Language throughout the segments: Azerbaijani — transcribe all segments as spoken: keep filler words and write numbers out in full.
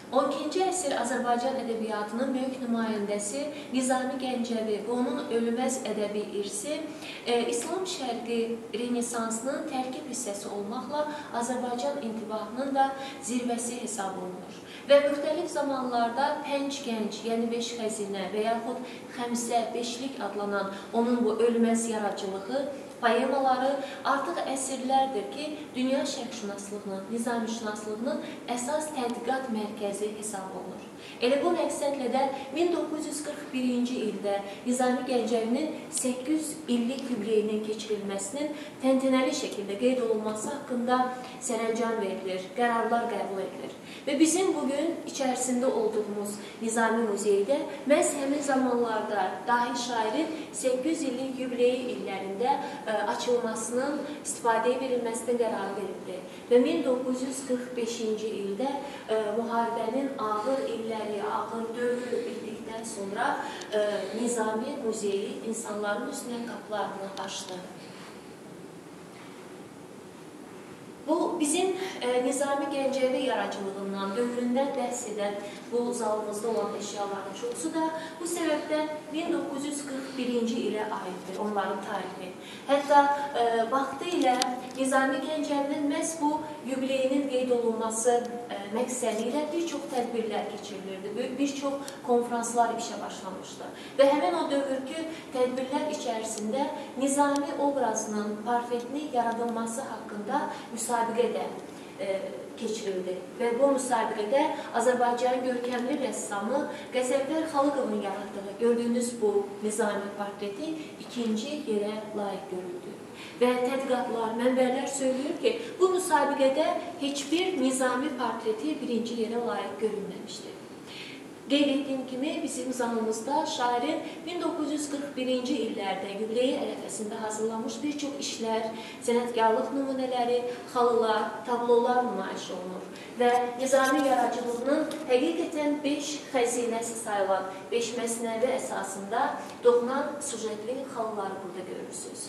on ikinci əsr Azərbaycan ədəbiyyatının böyük nümayəndəsi Nizami Gəncəvi və onun ölməz ədəbi irsi e, İslam şərqi renesansının tərkib hissəsi olmaqla Azərbaycan intibahının da zirvəsi hesab olunur. Və müxtəlif zamanlarda Pənc Gənc, yəni beş xəzinə və yaxud Xəmsə, beşlik adlanan onun bu ölməz yaradıcılığı, poemaları artıq əsrlərdir ki, dünya şərqşünaslığının, nizamşünaslığının əsas tədqiqat mərkəzi hesab olunur. Elə bu məqsədlə də min doqquz yüz qırx birinci ildə Nizami Gəncəvinin səkkiz yüz illik yubileyinin keçirilməsinin təntənəli şəkildə qeyd olunması haqqında sərəncam verilir, qərarlar qəbul edilir. Və bizim bugün içərisində olduğumuz Nizami Muzeydə məhz həmin zamanlarda dahi şairin səkkiz yüz illik yubileyi illərində açılmasının, istifadəyə verilməsinin qərarı verildi. Və min doqquz yüz qırx beşinci ildə e, müharibənin ağır illəri, ağır dövrü bitdikdən sonra e, Nizami Muzeyi insanların üstünə qapılarını açdı. Bu, bizim e, Nizami Gəncəvi yaradıcılığından, dövründən bəhs edən bu zalımızda olan əşyaların çoxusu da bu səbəbdən min doqquz yüz qırx birinci ilə aiddir, onların tarihi. Hətta e, vaxtı ilə Nizami Gəncəvinin məhz bu yubileyinin qeyd olunması e, məqsədi ilə bir çox tədbirlər keçirilirdi, bir çox konferanslar işə başlamışdı. Və həmin o dövrkü tədbirlər içərisində Nizami obrazının portretini yaradılması haqqında müsabiqə də e, keçirildi. Və bu müsabiqədə Azərbaycanın görkəmli rəssamı Qəzənfər Xalıqovun yaratdığı gördüyünüz bu Nizami portreti ikinci yerə layiq görüldü. Və tədqiqatlar, mənbələr söylüyor ki, bu müsabiqədə heç bir Nizami portreti birinci yerə layiq görülməmişdir. Qeyd etdiyim kimi, bizim zanımızda şairin min doqquz yüz qırx birinci illərdə yubileyi ərəfəsində hazırlanmış bir çox işlər, sənətkarlıq nümunələri, xalılar, tablolar nümayiş olunur. Və Nizami yaradıcılığının həqiqətən beş xəzinəsi sayılan beş məsnəvi əsasında doğulan sujetli xalıları burada görürsünüz.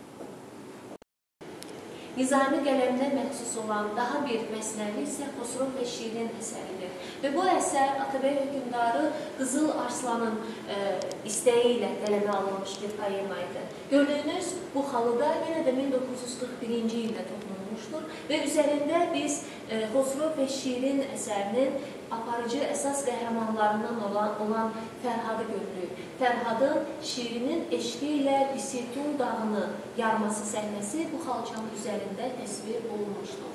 Nizami qələminə məxsus olan daha bir məsnəvi isə Xosrov və Şirin əsəridir. Və bu əsər Atabəy hökmdarı Qızıl Arslanın e, istəyi ilə qələmə alınmış bir poema idi. Gördüyünüz bu xalıda yenə də min doqquz yüz qırx birinci ildə toxunulmuşdur və üzərində biz e, Xosrov və Şirin əsərinin aparıcı əsas qəhrəmanlarından olan, olan Fərhadı görürük. Fərhadın Şirinin eşqi ilə Bisitun dağını yarması səhnəsi bu xalçanın üzərində təsvir olunmuşdur.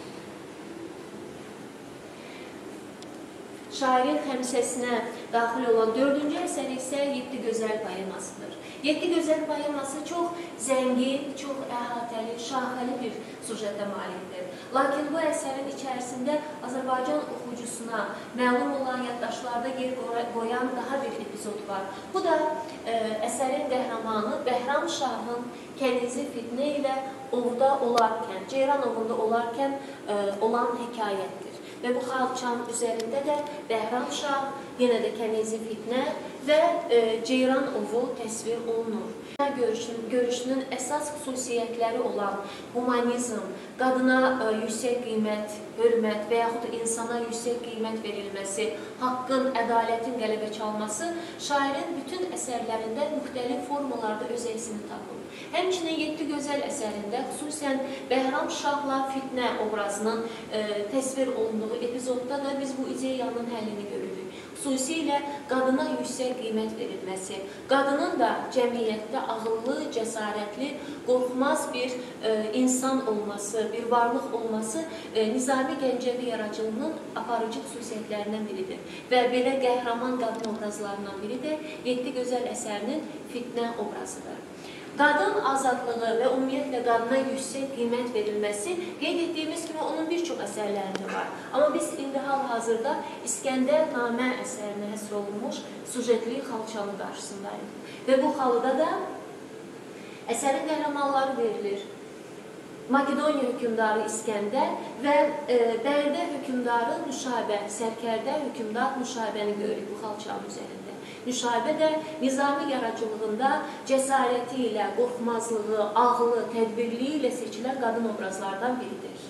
Şairin xəmsəsinə daxil olan dördüncü əsəri isə Yeddi Gözəl poemasıdır. Yeddi Gözəl poeması çox zəngin, çox əhatəli, şaxəli bir sujetə malikdir. Lakin bu əsərin içərisində Azərbaycan oxucusuna məlum olan yaddaşlarda yer qoyan daha bir epizod var. Bu da e, əsərin qəhrəmanı Bəhram Şahın Kənizi Fitnə ilə ovda olarkən, Ceyran ovunda olarkən e, olan hekayətdir. Və bu xalçanın üzərində də Bəhram Şah, yenə də Kənizi Fitnə və e, Ceyran ovu təsvir olunur. Görüşünün, görüşünün əsas xüsusiyyətləri olan humanizm, qadına e, yüksək qiymət, hörmət və yaxud insana yüksək qiymət verilməsi, haqqın, ədalətin qələbə çalması şairin bütün əsərlərində müxtəlif formalarda öz əksini tapır. Həmçinin Yeddi Gözəl əsərində xüsusən Bəhram Şahla Fitnə obrazının e, təsvir olunduğu epizodda da biz bu ideyanın həllini görürük. Xüsusilə qadına yüksək qiymət verilməsi, qadının da cəmiyyətdə ağıllı, cəsarətli, qorxmaz bir e, insan olması, bir varlıq olması e, Nizami Gəncəvi yaradıcılığının aparıcı xüsusiyyətlərindən biridir. Və belə qəhrəman qadın obrazlarından biri də Yeddi Gözəl əsərinin Fitnə obrazıdır. Qadın azadlığı və ümumiyyətlə qadına yüksək qiymət verilməsi qeyd etdiyimiz kimi onun bir çox əsərlərində var. Amma biz indi hal-hazırda İskəndərnamə əsərinə həsr olunmuş sujetli xalçanın qarşısındayıq. Və bu xalıda da əsərin qəhrəmanları verilir. Makedoniya hökmdarı İskəndər və e, Bərdə hökmdarı Nüşabə, Sərkərdə hökmdar Nüşabəni görürük bu xalçanın üzərində. Nüşabə də Nizami yaradıcılığında cəsarəti ilə, qorxmazlığı, ağlı, tədbirliyi ilə seçilən qadın obrazlardan biridir.